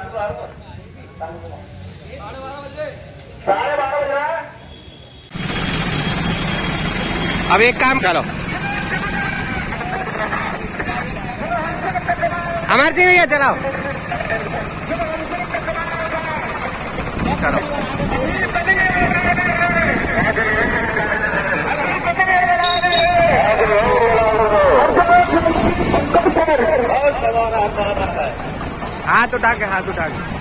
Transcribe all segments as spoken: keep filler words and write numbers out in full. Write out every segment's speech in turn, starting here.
साढ़े बारह बजे अब एक काम करो, हमारे थी भैया चलाओ चलो। हाथ उठा के हाथ उठा के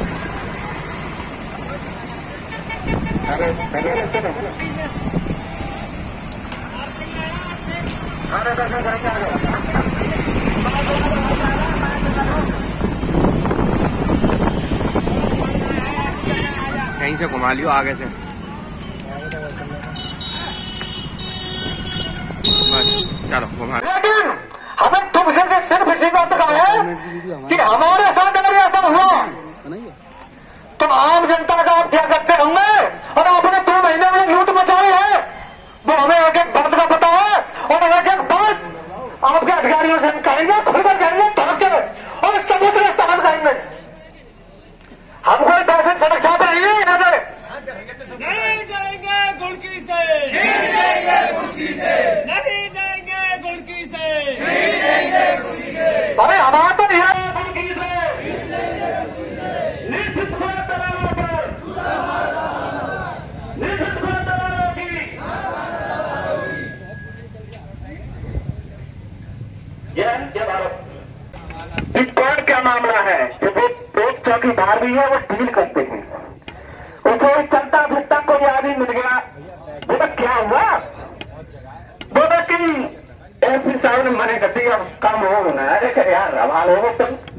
कहीं से घुमा लियो आगे से, बस चलो घुमा। लेकिन हमें तुमसे सिर्फ इसी बात का है कि हमारे साथ अगर ऐसा हुआ तो आम जनता का आप क्या करते होंगे, और आपने दो महीने में लूट मचाई है वो हमें एक एक बात का पता है, और एक एक बात आपके अधिकारियों से हम कहेंगे, खुलकर कहेंगे, धड़के और सबूत के साथ कहेंगे। हम कोई पैसे सड़क छाप नहीं है यहाँ से, नहीं जाएंगे गुड़की से, नहीं जाएंगे गुड़की से, नहीं जाएंगे गुड़की से, नहीं जाएंगे गुड़की से। अरे हमारा तो यहाँ गुड़की से निश्चित हुए दलालों पर, निश्चित हुए दलालों की ये ये भारत बिटकॉइन क्या मामला है कि वो एक चौकीदार भी है, वो डील करते हैं, उसे चलता फिरता कोई आदमी मिल गया, बोला क्या हुआ, बोला कि एस पी साहब ने मने कर दिया काम हो ना, अरे यार हवाल हो तुम